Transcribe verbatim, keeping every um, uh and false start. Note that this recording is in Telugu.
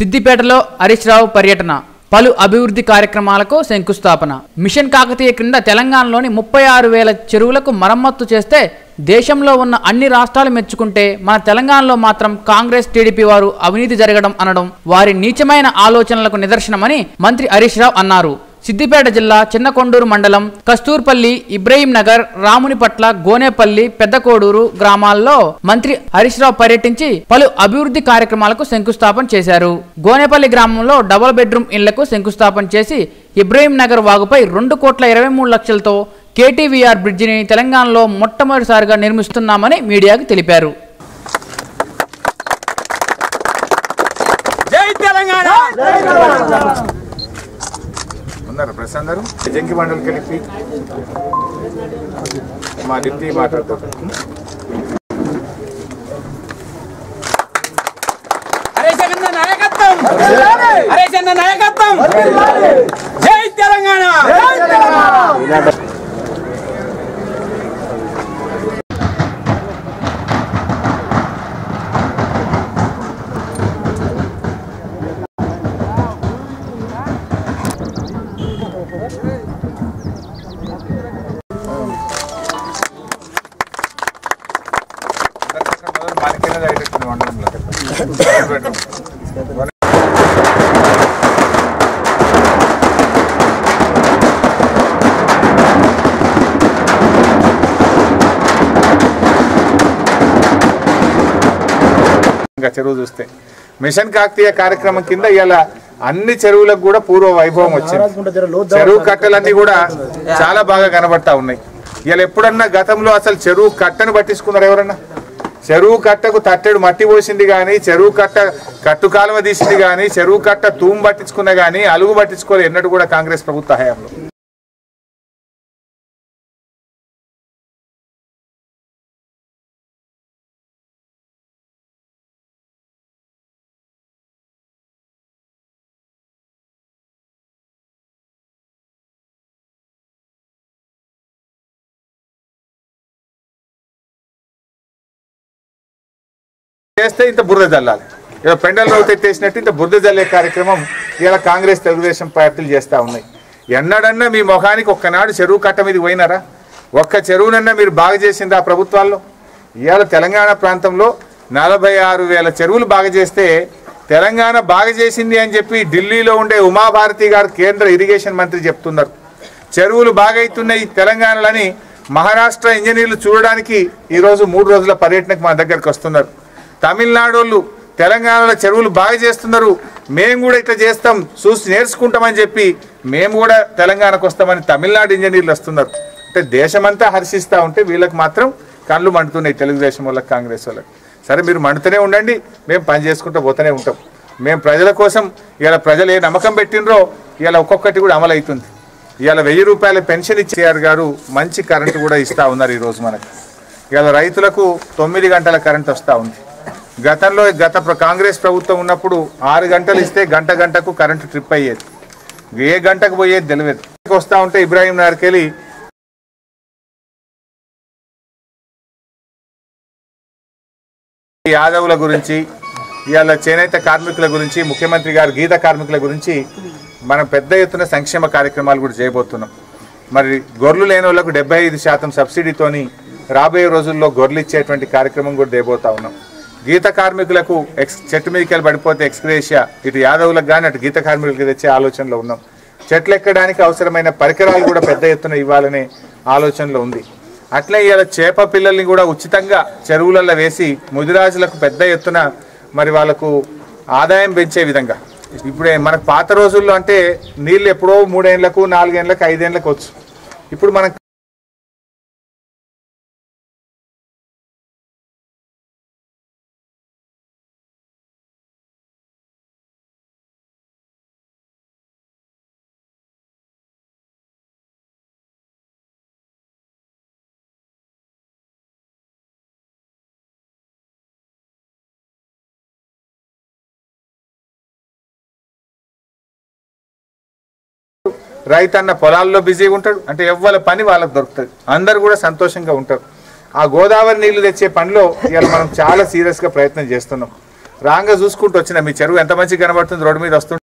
సిద్దిపేటలో హరీష్ రావు పర్యటన, పలు అభివృద్ధి కార్యక్రమాలకు శంకుస్థాపన. మిషన్ కాకతీయ క్రింద తెలంగాణలోని ముప్పై ఆరు వేల చెరువులకు మరమ్మత్తు చేస్తే దేశంలో ఉన్న అన్ని రాష్ట్రాలు మెచ్చుకుంటే మన తెలంగాణలో మాత్రం కాంగ్రెస్ టీడీపీ వారు అవినీతి జరగడం అనడం వారి నీచమైన ఆలోచనలకు నిదర్శనమని మంత్రి హరీష్ రావు అన్నారు. సిద్దిపేట జిల్లా చిన్నకొండూరు మండలం కస్తూర్పల్లి, ఇబ్రహీం నగర్, రామునిపట్ల, గోనేపల్లి, పెద్దకోడూరు గ్రామాల్లో మంత్రి హరీష్ రావు పర్యటించి పలు అభివృద్ధి కార్యక్రమాలకు శంకుస్థాపన చేశారు. గోనేపల్లి గ్రామంలో డబుల్ బెడ్రూమ్ ఇళ్లకు శంకుస్థాపన చేసి ఇబ్రహీం నగర్ వాగుపై రెండు కోట్ల ఇరవై మూడు లక్షలతో కేటీవీఆర్ బ్రిడ్జిని తెలంగాణలో మొట్టమొదటిసారిగా నిర్మిస్తున్నామని మీడియాకు తెలిపారు. జై తెలంగాణ. ప్రశాంత్ జంకి మండలి కలిపి మా డిప్టీ మాట్లాడుతారు. హరీష్ అన్న నాయకత్వం, హరీష్ అన్న నాయకత్వం. జై తెలంగాణ. చెరువు చూస్తే మిషన్ కాకతీయ కార్యక్రమం కింద ఇలా అన్ని చెరువులకు కూడా పూర్వ వైభవం వచ్చింది. చెరువు కట్టలన్నీ కూడా చాలా బాగా కనబడతా ఉన్నాయి. ఇలా ఎప్పుడన్నా గతంలో అసలు చెరువు కట్టను పట్టించుకున్నారు ఎవరన్నా? చెరువు కట్టకు తట్టెడు మట్టి పోసింది కానీ, చెరువు కట్ట కట్టు కాలువ తీసింది కానీ, చెరువు కట్ట తూము పట్టించుకున్నా కానీ అలుగు పట్టించుకోలేదు ఎన్నడూ కూడా కాంగ్రెస్ ప్రభుత్వ హయాంలో. చేస్తే ఇంత బురద జల్లాలి, ఇలా పెండల్ రౌత్ ఎత్తేసినట్టు ఇంత బురద జల్లే కార్యక్రమం ఇలా కాంగ్రెస్ తెలుగుదేశం పార్టీలు చేస్తూ ఉన్నాయి. ఎన్నడన్నా మీ ముఖానికి ఒక్కనాడు చెరువు కట్ట మీద పోయినారా? ఒక్క చెరువునన్నా మీరు బాగా చేసింది ఆ ప్రభుత్వాల్లో? ఇవాళ తెలంగాణ ప్రాంతంలో నలభై ఆరు వేల చెరువులు బాగా చేస్తే తెలంగాణ బాగా చేసింది అని చెప్పి ఢిల్లీలో ఉండే ఉమాభారతి గారు కేంద్ర ఇరిగేషన్ మంత్రి చెప్తున్నారు. చెరువులు బాగైతున్నాయి తెలంగాణలని మహారాష్ట్ర ఇంజనీర్లు చూడడానికి ఈరోజు మూడు రోజుల పర్యటనకు మా దగ్గరకు వస్తున్నారు. తమిళనాడు వాళ్ళు తెలంగాణలో చెరువులు బాగా చేస్తున్నారు, మేము కూడా ఇట్లా చేస్తాం చూసి నేర్చుకుంటామని చెప్పి మేము కూడా తెలంగాణకు వస్తామని తమిళనాడు ఇంజనీర్లు వస్తున్నారు. అంటే దేశమంతా హర్షిస్తూ ఉంటే వీళ్ళకి మాత్రం కళ్ళు మండుతున్నాయి తెలుగుదేశం వాళ్ళకి, కాంగ్రెస్ వాళ్ళకి. సరే మీరు మండుతూనే ఉండండి, మేము పని చేసుకుంటూ పోతూనే ఉంటాం. మేము ప్రజల కోసం ఇలా ప్రజలు ఏ నమ్మకం పెట్టినరో ఇలా ఒక్కొక్కటి కూడా అమలు అవుతుంది. ఇవాళ వెయ్యి రూపాయల పెన్షన్ ఇచ్చేఆర్ గారు మంచి కరెంటు కూడా ఇస్తూ ఉన్నారు ఈరోజు మనకు. ఇవాళ రైతులకు తొమ్మిది గంటల కరెంట్ వస్తూ ఉంది. గతంలో గత కాంగ్రెస్ ప్రభుత్వం ఉన్నప్పుడు ఆరు గంటలు ఇస్తే గంట గంటకు కరెంటు ట్రిప్ అయ్యేది, ఏ గంటకు పోయేది తెలియదు. వస్తూ ఉంటే ఇబ్రాహీం నగర్కి వెళ్ళి యాదవుల గురించి, ఇవాళ చేనేత కార్మికుల గురించి, ముఖ్యమంత్రి గారు గీత కార్మికుల గురించి మనం పెద్ద ఎత్తున సంక్షేమ కార్యక్రమాలు కూడా చేయబోతున్నాం. మరి గొర్రెలు లేని వాళ్ళకు డెబ్బై ఐదు శాతం సబ్సిడీతోని రాబోయే రోజుల్లో గొర్రెలు ఇచ్చేటువంటి కార్యక్రమం కూడా చేయబోతా ఉన్నాం. గీత కార్మికులకు ఎక్స్ చెట్టు మీదకి వెళ్ళి పడిపోతే ఎక్స్గ్రేషియా ఇటు యాదవులకు కానీ అటు గీత కార్మికులకు తెచ్చే ఆలోచనలో ఉన్నాం. చెట్లు ఎక్కడానికి అవసరమైన పరికరాలు కూడా పెద్ద ఎత్తున ఇవ్వాలనే ఆలోచనలో ఉంది. అట్లే ఇలా చేప పిల్లల్ని కూడా ఉచితంగా చెరువులలో వేసి ముదిరాజులకు పెద్ద ఎత్తున మరి వాళ్ళకు ఆదాయం పెంచే విధంగా. ఇప్పుడే మనకు పాత రోజుల్లో అంటే నీళ్ళు ఎప్పుడో మూడేళ్లకు నాలుగేళ్లకు ఐదేళ్లకు వచ్చు. ఇప్పుడు మనకు రైతన్న పొలాల్లో బిజీగా ఉంటాడు, అంటే ఎవ్వరి పని వాళ్ళకి దొరుకుతుంది, అందరు కూడా సంతోషంగా ఉంటారు. ఆ గోదావరి నీళ్లు తెచ్చే పనిలో ఇవాళ మనం చాలా సీరియస్గా ప్రయత్నం చేస్తున్నాం. రాంగా చూసుకుంటూ వచ్చిన మీ చెరువు ఎంత మంచిగా కనబడుతుంది రోడ్డు మీద వస్తుంటే